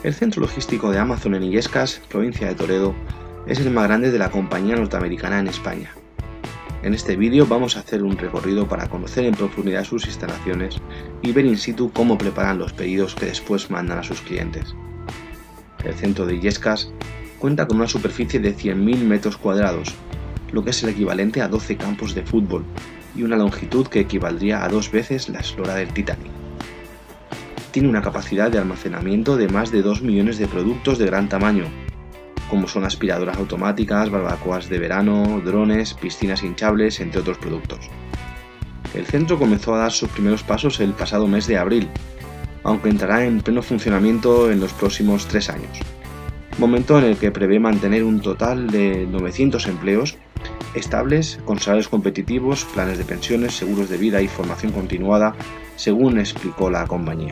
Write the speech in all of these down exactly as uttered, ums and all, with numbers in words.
El centro logístico de Amazon en Illescas, provincia de Toledo, es el más grande de la compañía norteamericana en España. En este vídeo vamos a hacer un recorrido para conocer en profundidad sus instalaciones y ver in situ cómo preparan los pedidos que después mandan a sus clientes. El centro de Illescas cuenta con una superficie de cien mil metros cuadrados, lo que es el equivalente a doce campos de fútbol, y una longitud que equivaldría a dos veces la eslora del Titanic. Tiene una capacidad de almacenamiento de más de dos millones de productos de gran tamaño, como son aspiradoras automáticas, barbacoas de verano, drones, piscinas hinchables, entre otros productos. El centro comenzó a dar sus primeros pasos el pasado mes de abril, aunque entrará en pleno funcionamiento en los próximos tres años, momento en el que prevé mantener un total de novecientos empleos estables, con salarios competitivos, planes de pensiones, seguros de vida y formación continuada, según explicó la compañía.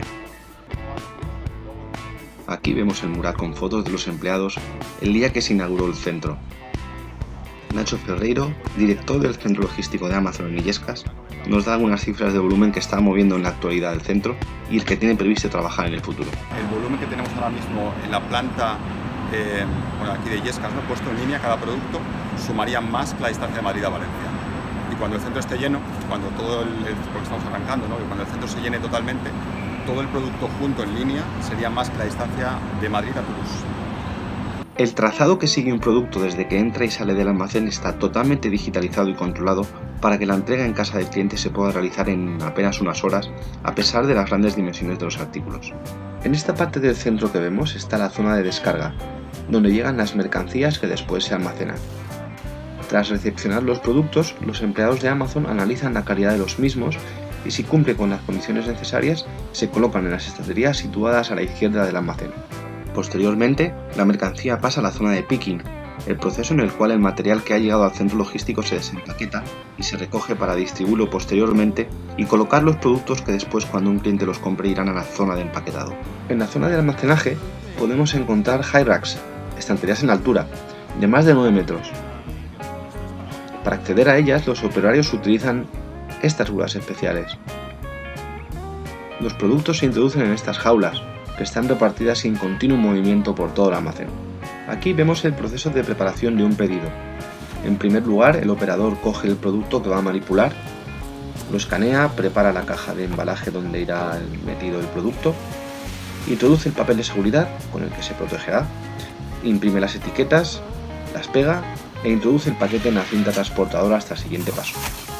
Aquí vemos el mural con fotos de los empleados el día que se inauguró el centro. Nacho Ferreiro, director del centro logístico de Amazon en Illescas, nos da algunas cifras de volumen que está moviendo en la actualidad el centro y el que tiene previsto trabajar en el futuro. El volumen que tenemos ahora mismo en la planta eh, bueno, aquí de Illescas, ¿no? Puesto en línea, cada producto sumaría más que la distancia de Madrid a Valencia. Y cuando el centro esté lleno, cuando todo el, porque estamos arrancando, ¿no? Y cuando el centro se llene totalmente, todo el producto junto en línea sería más que la distancia de Madrid a Toulouse. El trazado que sigue un producto desde que entra y sale del almacén está totalmente digitalizado y controlado para que la entrega en casa del cliente se pueda realizar en apenas unas horas, a pesar de las grandes dimensiones de los artículos. En esta parte del centro que vemos está la zona de descarga, donde llegan las mercancías que después se almacenan. Tras recepcionar los productos, los empleados de Amazon analizan la calidad de los mismos y, si cumple con las condiciones necesarias, se colocan en las estanterías situadas a la izquierda del almacén. Posteriormente, la mercancía pasa a la zona de picking, el proceso en el cual el material que ha llegado al centro logístico se desempaqueta y se recoge para distribuirlo posteriormente y colocar los productos que después, cuando un cliente los compre, irán a la zona de empaquetado. En la zona de almacenaje podemos encontrar high racks, estanterías en altura, de más de nueve metros. Para acceder a ellas, los operarios utilizan estas rulas especiales. Los productos se introducen en estas jaulas, que están repartidas en continuo movimiento por todo el almacén. Aquí vemos el proceso de preparación de un pedido. En primer lugar, el operador coge el producto que va a manipular, lo escanea, prepara la caja de embalaje donde irá metido el producto, introduce el papel de seguridad con el que se protegerá, imprime las etiquetas, las pega e introduce el paquete en la cinta transportadora hasta el siguiente paso.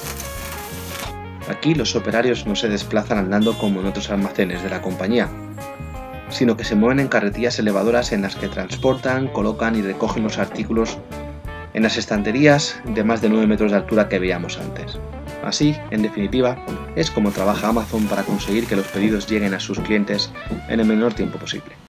Aquí los operarios no se desplazan andando como en otros almacenes de la compañía, sino que se mueven en carretillas elevadoras en las que transportan, colocan y recogen los artículos en las estanterías de más de nueve metros de altura que veíamos antes. Así, en definitiva, es como trabaja Amazon para conseguir que los pedidos lleguen a sus clientes en el menor tiempo posible.